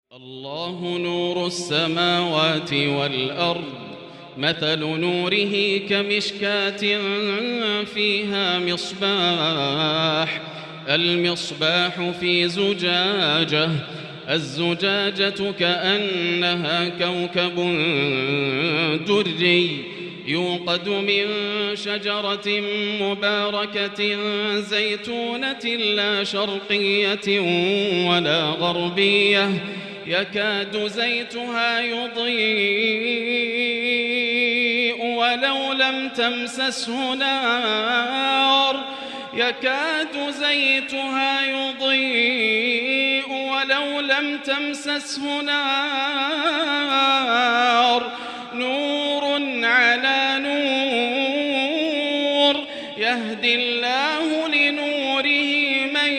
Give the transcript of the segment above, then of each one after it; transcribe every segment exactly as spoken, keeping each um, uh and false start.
الله نور السماوات والأرض مثل نوره كمشكاة فيها مصباح المصباح في زجاجة الزجاجة كأنها كوكب دري يوقد من شجرة مباركة زيتونة لا شرقية ولا غربية يكاد زيتها يضيء ولو لم تمسسه نار يكاد زيتها يضيء ولو لم تمسسه نار نور على نور يهدي الله لنوره من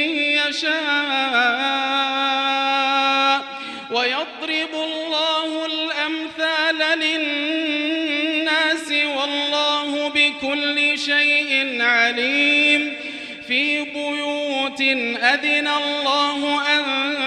يشاء ويضرب الله الأمثال للناس والله بكل شيء عليم في بيوت أذن الله أن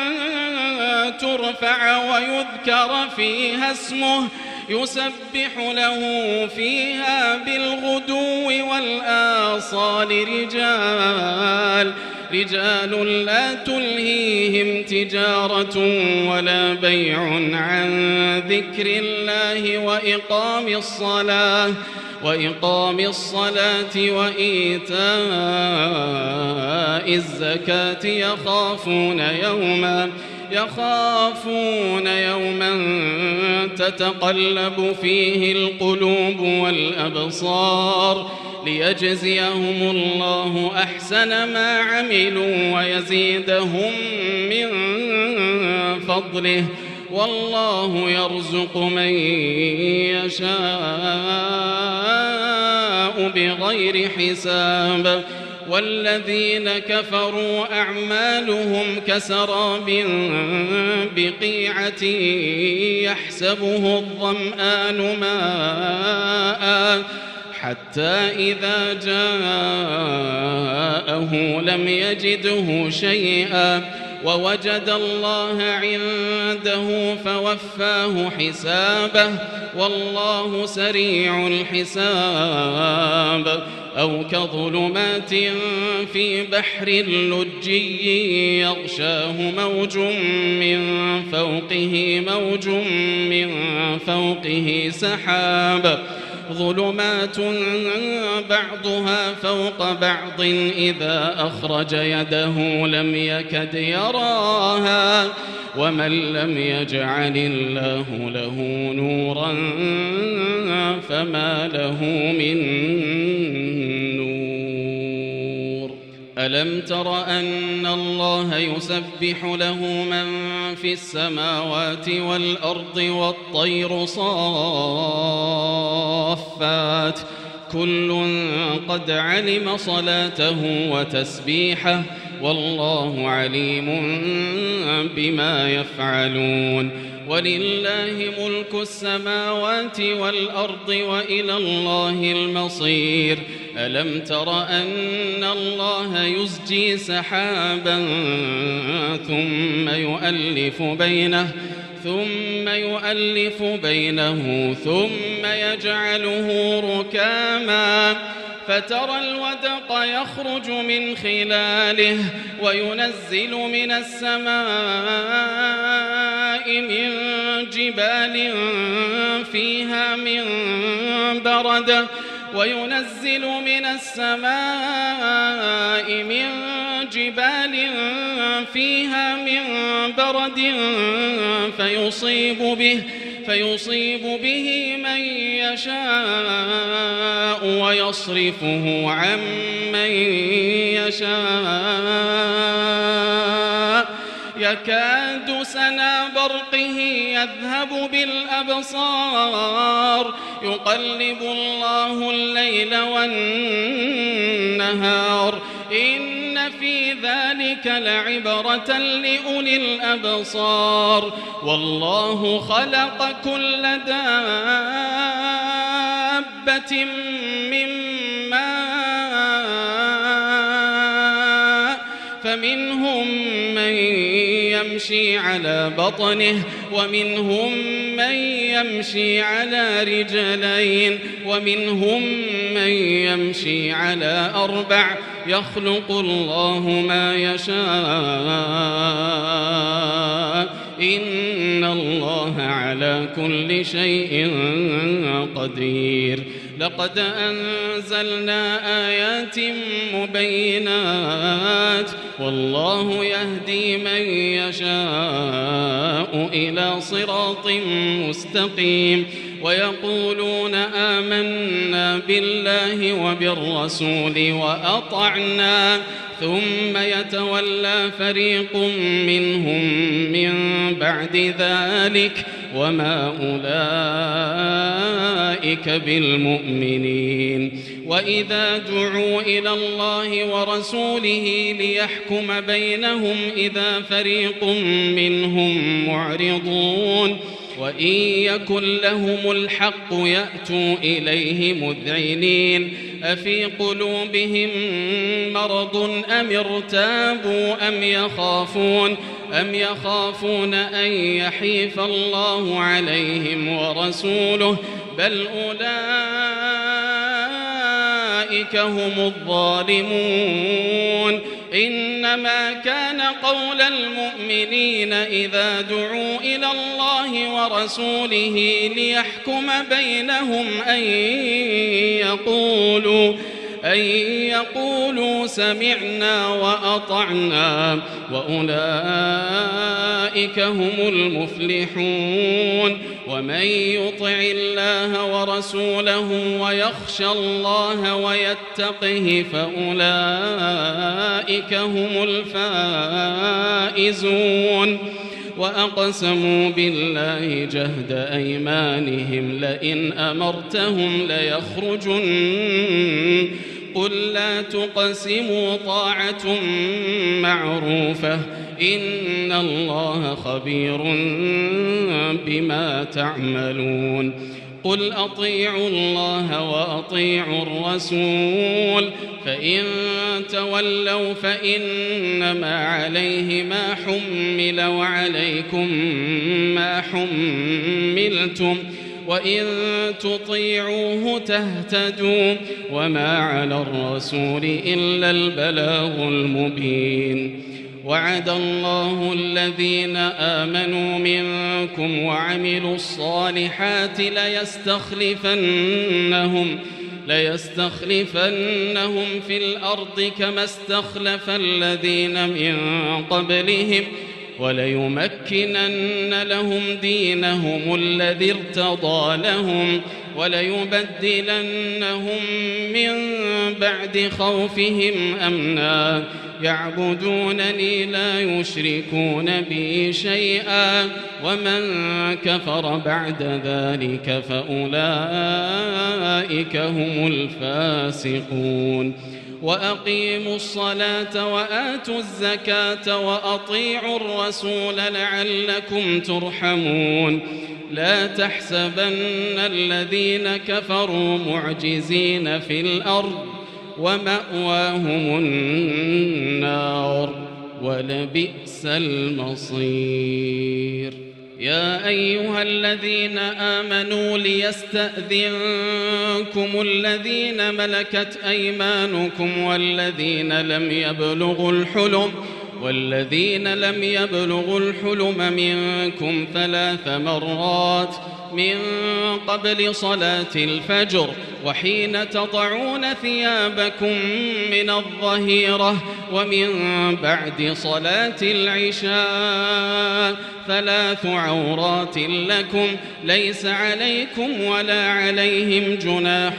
ترفع ويذكر فيها اسمه يسبح له فيها بالغدو والآصال رجال رجال لا تلهيهم تجارة ولا بيع عن ذكر الله وإقام الصلاة وإقام الصلاة وإيتاء الزكاة يخافون يوما يخافون يوما تتقلب فيه القلوب والأبصار ليجزيهم الله أحسن ما عملوا ويزيدهم من فضله والله يرزق من يشاء بغير حساب والذين كفروا أعمالهم كسراب بقيعة يحسبه الظمآن ماء حتى إذا جاءه لم يجده شيئا ووجد الله عنده فوفاه حسابه والله سريع الحساب أو كظلمات في بحر لجي يغشاه موج من فوقه موج من فوقه سحاب ظلمات بعضها فوق بعض إذا أخرج يده لم يكد يراها ومن لم يجعل الله له نورا فما له من نور ألم تر أن الله يسبح له من في السماوات والأرض والطير صافات كل قد علم صلاته وتسبيحه والله عليم بما يفعلون ولله ملك السماوات والأرض وإلى الله المصير ألم تر أن الله يزجي سحابا ثم يؤلف بينه ثم يؤلف بينه ثم يجعله ركاما فترى الودق يخرج من خلاله وينزل من السماء من جبال فيها من برد وينزل من السماء من جبال فيها من برد فيصيب به فيصيب به من يشاء ويصرفه عن من يشاء يكاد سنا برقه يذهب بالأبصار يقلب الله الليل والنهار إن في ذلك لعبرة لأولي الأبصار والله خلق كل دابة من ماء فمنهم من يمشي على بطنه ومنهم من يمشي على رجلين ومنهم من يمشي على أربع يخلق الله ما يشاء إن الله على كل شيء قدير. لقد أنزلنا آيات مبينات والله يهدي من يشاء إلى صراط مستقيم. ويقولون آمنا بالله وبالرسول وأطعنا ثم يتولى فريق منهم من بعد ذلك وما أولئك بالمؤمنين. وإذا دعوا إلى الله ورسوله ليحكم بينهم إذا فريق منهم معرضون وإن يكن لهم الحق يأتوا إليه مذعنين أفي قلوبهم مرض أم ارتابوا أم يخافون أم يخافون أن يحيف الله عليهم ورسوله بل أولئك هم الظالمون. إنما كان قول المؤمنين إذا دعوا إلى الله ورسوله ليحكم بينهم أن يقولوا أن يقولوا سمعنا وأطعنا وأولئك هم المفلحون. ومن يطع الله ورسوله ويخشى الله ويتقه فأولئك هم الفائزون. وأقسموا بالله جهد أيمانهم لئن أمرتهم ليخرجن قل لا تقسموا طاعة معروفة إن الله خبير بما تعملون. قل أطيعوا الله وأطيعوا الرسول فإن تولوا فإنما عليه ما حمل وعليكم ما حملتم وإن تطيعوه تهتدوا وما على الرسول إلا البلاغ المبين. وعد الله الذين آمنوا منكم وعملوا الصالحات ليستخلفنهم ليستخلفنهم في الأرض كما استخلف الذين من قبلهم وليمكنن لهم دينهم الذي ارتضى لهم وليبدلنهم من بعد خوفهم أمنا يعبدونني لا يشركون بي شيئا ومن كفر بعد ذلك فأولئك هم الفاسقون. وأقيموا الصلاة وآتوا الزكاة وأطيعوا الرسول لعلكم ترحمون. لا تحسبن الذين كفروا معجزين في الأرض ومأواهم النار ولبئس المصير. يا أيها الذين آمنوا ليستأذنكم الذين ملكت أيمانكم والذين لم يبلغوا الحلم والذين لم يبلغوا الحلم منكم ثلاث مرات من قبل صلاة الفجر وحين تضعون ثيابكم من الظهيرة ومن بعد صلاة العشاء ثلاث عورات لكم ليس عليكم ولا عليهم جناح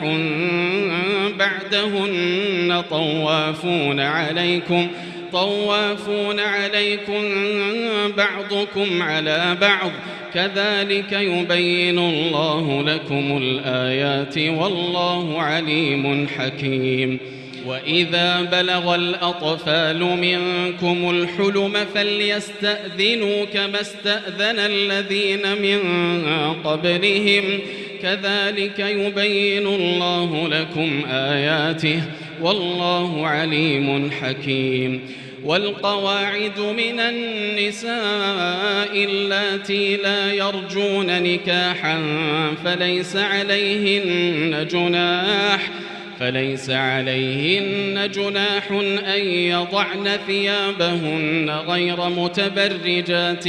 بعدهن طوافون عليكم طوافون عليكم بعضكم على بعض كذلك يبين الله لكم الآيات والله عليم حكيم. وإذا بلغ الأطفال منكم الحلم فليستأذنوا كما استأذن الذين من قبلهم كذلك يبين الله لكم آياته والله عليم حكيم. والقواعد من النساء اللاتي لا يرجون نكاحا فليس عليهن جناح فليس عليهن جناح أن يضعن ثيابهن غير متبرجات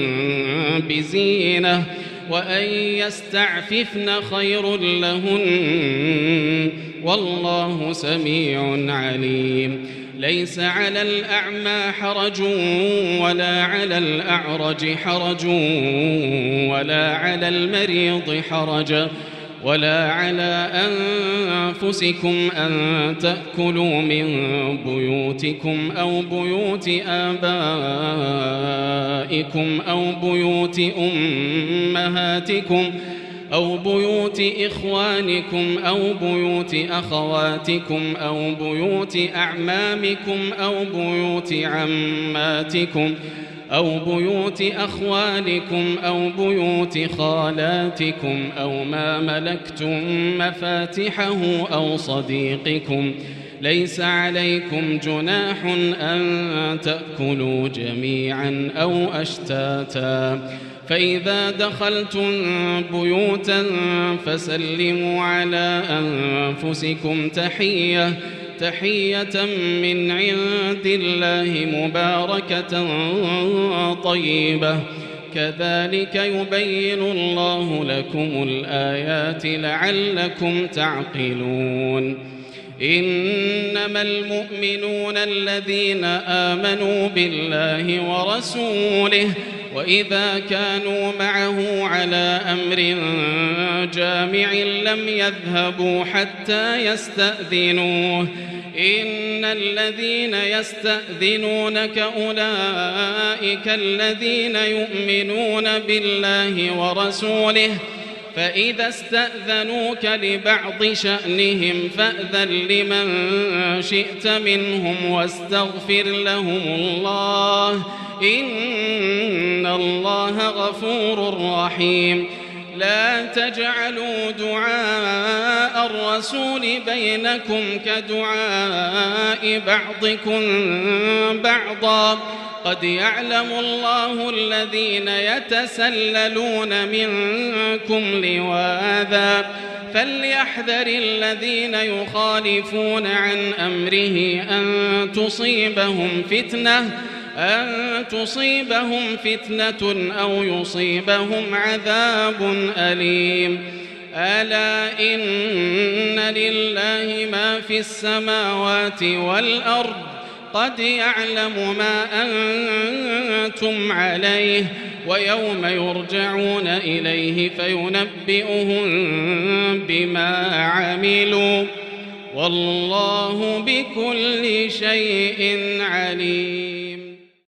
بزينة وأن يستعففن خير لهن والله سميع عليم. ليس على الأعمى حرج ولا على الأعرج حرج ولا على المريض حرج ولا على أنفسكم أن تأكلوا من بيوتكم أو بيوت آبائكم أو بيوت أمهاتكم أو بيوت إخوانكم أو بيوت أخواتكم أو بيوت أعمامكم أو بيوت عماتكم أو بيوت أخوالكم أو بيوت خالاتكم أو ما ملكتم مفاتحه أو صديقكم. ليس عليكم جناح أن تأكلوا جميعا أو أشتاتا. فإذا دخلتم بيوتا فسلموا على أنفسكم تحية تحية من عند الله مباركة طيبة كذلك يبين الله لكم الآيات لعلكم تعقلون. إنما المؤمنون الذين آمنوا بالله ورسوله وإذا كانوا معه على أمر جامع لم يذهبوا حتى يستأذنوه. إن الذين يستأذنونك أولئك الذين يؤمنون بالله ورسوله فإذا استأذنوك لبعض شأنهم فأذن لمن شئت منهم واستغفر لهم الله إن الله غفور رحيم. لا تجعلوا دعاء الرسول بينكم كدعاء بعضكم بعضا قد يعلم الله الذين يتسللون منكم لواذا فليحذر الذين يخالفون عن أمره أن تصيبهم فتنة أن تصيبهم فتنة أو يصيبهم عذاب أليم. ألا إن لله ما في السماوات والأرض قد يعلم ما أنتم عليه ويوم يرجعون إليه فينبئهم بما عملوا والله بكل شيء عليم.